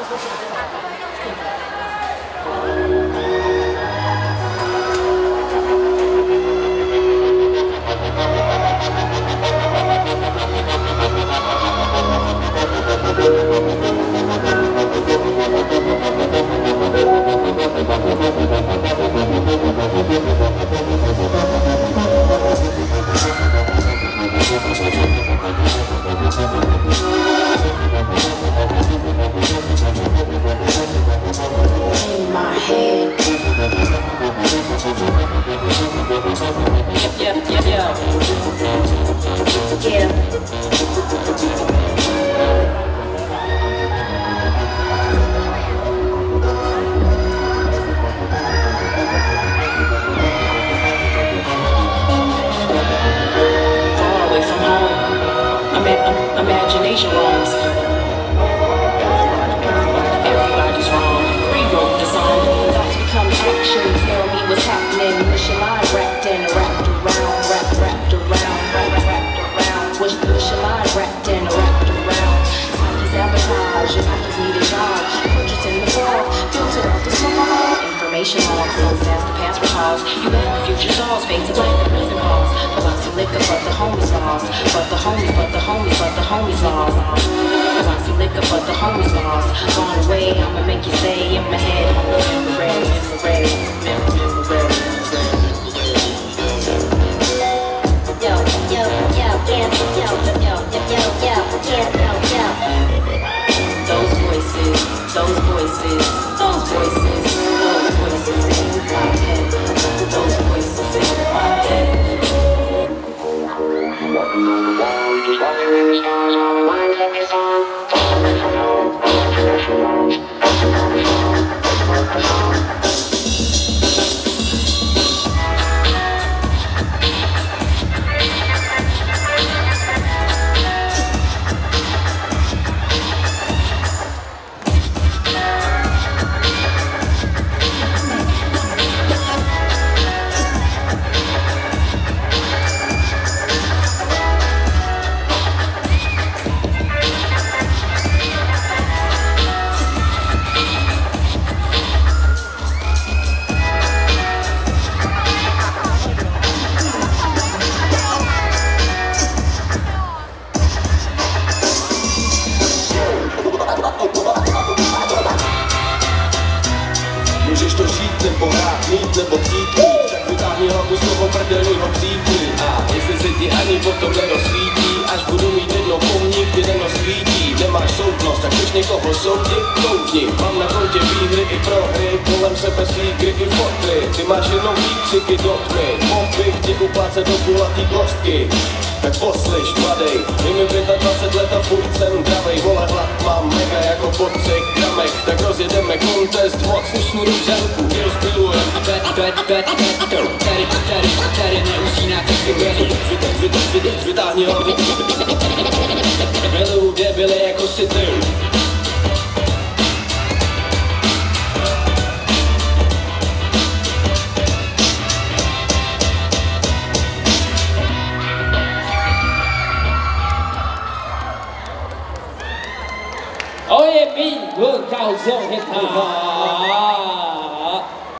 Imagination roams. Everybody's wrong. Rewrote the song. Thoughts become actions. Tell me what's happening. Wish your line wrapped in, wrapped around, wrapped around, wrapped around. Wish your line wrapped in, wrapped around. Psyche's sabotage. Your Psyche's need a job. Purchase in the fall. Filter out the small. Information log. So fast the past recalls. You bet the future stalls. Fades away the present calls. Lots of liquor, but the homies lost. But the homies lost. Lots of liquor, but the homies lost. Gone away, I'ma make you stay in my head. Infrared, infrared, infrared. Yo, yo, yo, yeah, yo, yo, yo, yo, yo, yeah, yo, yo. Those voices, those voices, those voices, those voices in my head. Those voices in my head. Walking on the wall, just watching in the stars, all the lines of this song. Můžeš to žít nebo hrát, mít nebo chtít mít, tak vytáhni hlavu z toho prdelního přítí. A jestli se ti ani potom nerozsvítí, až budu mít jedno pomník, ty nerozsvítí. Nemáš soudnost, tak když někoho soudit, soudni. Mám na kontě výhry i prohry, kolem sebe síkry i fotry. Ty máš jenom výkřiky do tmy, mohl bych ti uplácet do kulatý kostky. Tak poslyš, mladej, je mi 25 let a furt jsem dravej. Vole, hlad mám mega jako po 3 gramech. Tak rozjedeme kontest, moc usnu do želku, kdy rozpilujem. Tady neusínáte vytáhni hlavu. Miluju debily jako si ty. Oh yeah, 明伦高中 HipHop。